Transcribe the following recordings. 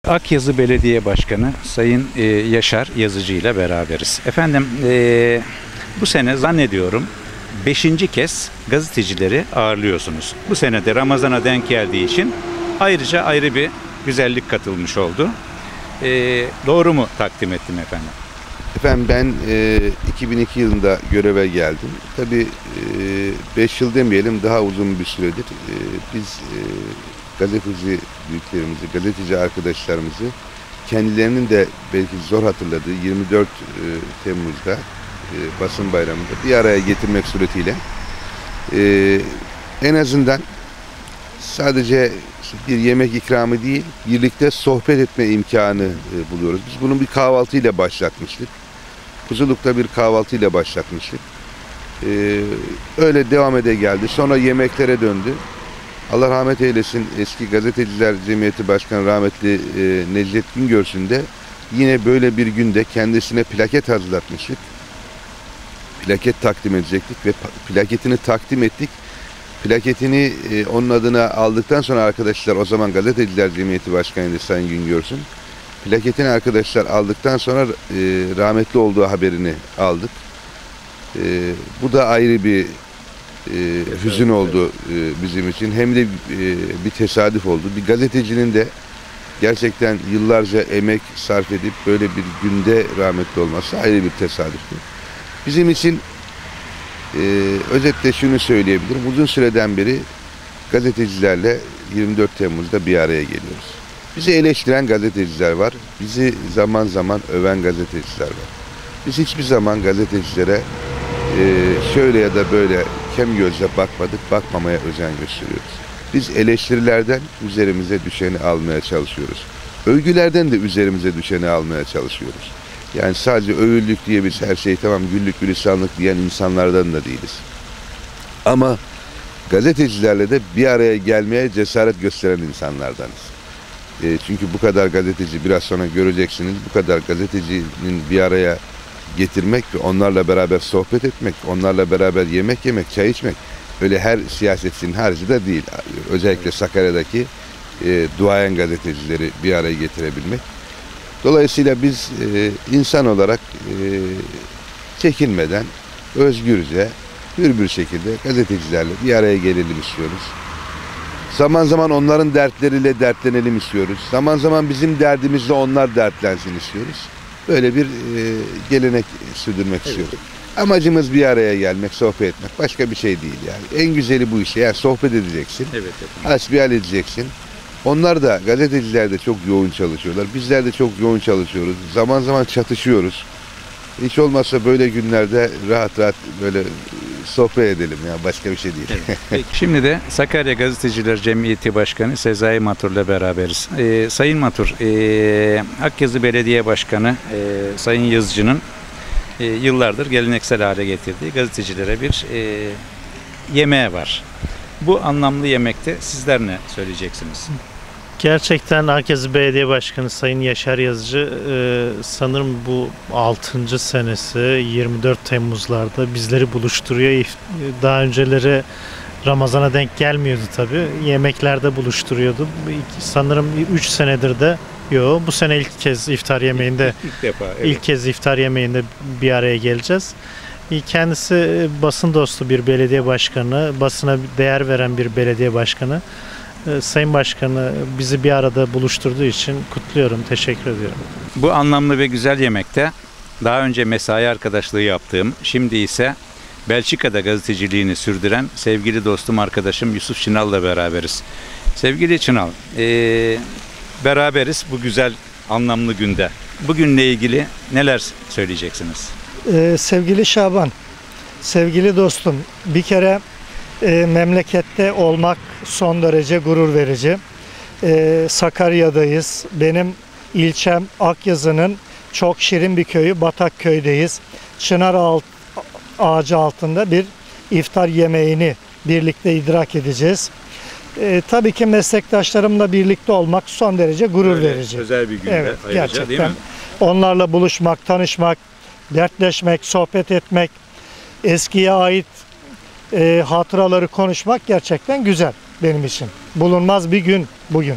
Akyazı Belediye Başkanı Sayın Yaşar Yazıcı ile beraberiz. Efendim bu sene zannediyorum 5. kez gazetecileri ağırlıyorsunuz. Bu sene de Ramazan'a denk geldiği için ayrı bir güzellik katılmış oldu. Doğru mu takdim ettim efendim? Efendim ben 2002 yılında göreve geldim. Tabii 5 yıl demeyelim, daha uzun bir süredir biz gazeteci büyüklerimizi, gazeteci arkadaşlarımızı kendilerinin de belki zor hatırladığı 24 Temmuz'da basın bayramında bir araya getirmek suretiyle en azından sadece bir yemek ikramı değil, birlikte sohbet etme imkanı buluyoruz. Biz bunun bir kahvaltıyla başlatmıştık. Kuzuluk'ta bir kahvaltıyla başlatmıştık. Öyle devam geldi. Sonra yemeklere döndü. Allah rahmet eylesin, eski Gazeteciler Cemiyeti Başkanı rahmetli Necdet Güngörsün de yine böyle bir günde kendisine plaket hazırlatmıştık. Plaket takdim edecektik ve plaketini takdim ettik. Plaketini onun adına aldıktan sonra arkadaşlar, o zaman Gazeteciler Cemiyeti Başkanı'ydı Sayın Güngörsün. Plaketini arkadaşlar aldıktan sonra rahmetli olduğu haberini aldık. Bu da ayrı bir hüzün oldu bizim için. Hem de bir tesadüf oldu. Bir gazetecinin de gerçekten yıllarca emek sarf edip böyle bir günde rahmetli olması ayrı bir tesadüftü. Bizim için özetle şunu söyleyebilirim. Uzun süreden beri gazetecilerle 24 Temmuz'da bir araya geliyoruz. Bizi eleştiren gazeteciler var. Bizi zaman zaman öven gazeteciler var. Biz hiçbir zaman gazetecilere şöyle ya da böyle kem gözle bakmadık, bakmamaya özen gösteriyoruz. Biz eleştirilerden üzerimize düşeni almaya çalışıyoruz. Övgülerden de üzerimize düşeni almaya çalışıyoruz. Yani sadece övüldük diye biz her şey tamam, güllük gülistanlık diyen insanlardan da değiliz. Ama gazetecilerle de bir araya gelmeye cesaret gösteren insanlardanız. Çünkü bu kadar gazeteci, biraz sonra göreceksiniz, bu kadar gazetecinin bir araya getirmek ve onlarla beraber sohbet etmek, onlarla beraber yemek yemek, çay içmek öyle her siyasetçinin harcı da değil. Özellikle Sakarya'daki duayen gazetecileri bir araya getirebilmek. Dolayısıyla biz insan olarak çekinmeden, özgürce, hür bir şekilde gazetecilerle bir araya gelelim istiyoruz. Zaman zaman onların dertleriyle dertlenelim istiyoruz. Zaman zaman bizim derdimizle onlar dertlensin istiyoruz. Böyle bir gelenek sürdürmek istiyoruz. Amacımız bir araya gelmek, sohbet etmek. Başka bir şey değil yani. En güzeli bu işte. Yani sohbet edeceksin. Evet. Hasbihal edeceksin. Onlar da, gazeteciler de çok yoğun çalışıyorlar. Bizler de çok yoğun çalışıyoruz. Zaman zaman çatışıyoruz. Hiç olmazsa böyle günlerde rahat rahat böyle sohbet edelim ya, başka bir şey değil. Evet. Şimdi de Sakarya Gazeteciler Cemiyeti Başkanı Sezai Matur'la beraberiz. Sayın Matur, Akyazı Belediye Başkanı Sayın Yazıcı'nın yıllardır geleneksel hale getirdiği gazetecilere bir yemeği var. Bu anlamlı yemekte sizler ne söyleyeceksiniz? Gerçekten Akyazı Belediye Başkanı Sayın Yaşar Yazıcı sanırım bu 6. senesi 24 Temmuz'larda bizleri buluşturuyor. Daha önceleri Ramazan'a denk gelmiyordu tabii. Yemeklerde buluşturuyordu. Sanırım 3 senedir de bu sene ilk kez iftar yemeğinde ilk kez iftar yemeğinde bir araya geleceğiz. Kendisi basın dostu bir belediye başkanı, basına değer veren bir belediye başkanı. Sayın Başkanı bizi bir arada buluşturduğu için kutluyorum, teşekkür ediyorum. Bu anlamlı ve güzel yemekte daha önce mesai arkadaşlığı yaptığım, şimdi ise Belçika'da gazeteciliğini sürdüren sevgili dostum, arkadaşım Yusuf Çınal'la beraberiz. Sevgili Çınal, beraberiz bu güzel anlamlı günde. Bugünle ilgili neler söyleyeceksiniz? Sevgili Şaban, sevgili dostum, bir kere memlekette olmak son derece gurur verici. Sakarya'dayız. Benim ilçem Akyazı'nın çok şirin bir köyü Batakköy'deyiz. Çınar ağacı altında bir iftar yemeğini birlikte idrak edeceğiz. Tabii ki meslektaşlarımla birlikte olmak son derece gurur verici. Özel bir günde evet, ayrıca, gerçekten. değil mi? Onlarla buluşmak, tanışmak, dertleşmek, sohbet etmek, eskiye ait hatıraları konuşmak gerçekten güzel benim için. Bulunmaz bir gün bugün.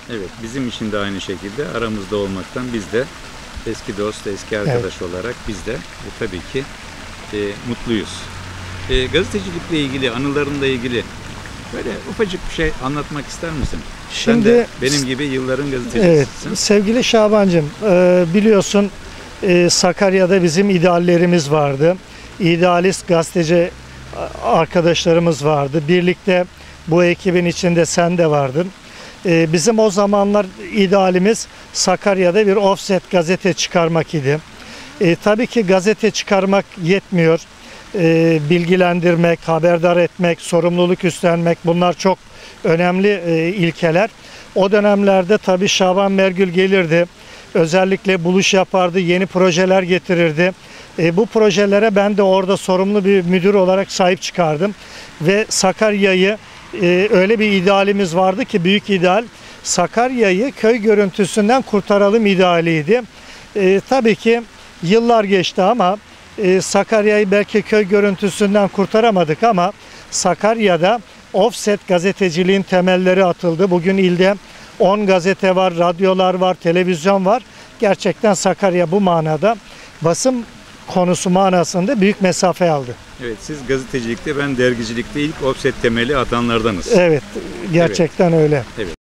Evet, bizim için de aynı şekilde aramızda olmaktan biz de eski dost, eski arkadaş olarak biz de tabii ki mutluyuz. Gazetecilikle ilgili, anılarınla ilgili böyle ufacık bir şey anlatmak ister misin? Sen de benim gibi yılların gazetecisisin. Evet, sevgili Şabancığım, biliyorsun Sakarya'da bizim ideallerimiz vardı. İdealist gazeteci arkadaşlarımız vardı. Birlikte bu ekibin içinde sen de vardın. Bizim o zamanlar idealimiz Sakarya'da bir offset gazete çıkarmak idi. Tabii ki gazete çıkarmak yetmiyor. Bilgilendirmek, haberdar etmek, sorumluluk üstlenmek, bunlar çok önemli ilkeler. O dönemlerde tabii Şaban Mergül gelirdi. Özellikle buluş yapardı, yeni projeler getirirdi. Bu projelere ben de orada sorumlu bir müdür olarak sahip çıkardım. Ve Sakarya'yı öyle bir idealimiz vardı ki, büyük ideal, Sakarya'yı köy görüntüsünden kurtaralım idealiydi. Tabii ki yıllar geçti ama Sakarya'yı belki köy görüntüsünden kurtaramadık ama Sakarya'da offset gazeteciliğin temelleri atıldı. Bugün ilde 10 gazete var, radyolar var, televizyon var. Gerçekten Sakarya bu manada basın konusu manasında büyük mesafe aldı. Evet, siz gazetecilikte, ben dergicilikte ilk offset temeli atanlardanız. Evet, gerçekten öyle. Evet.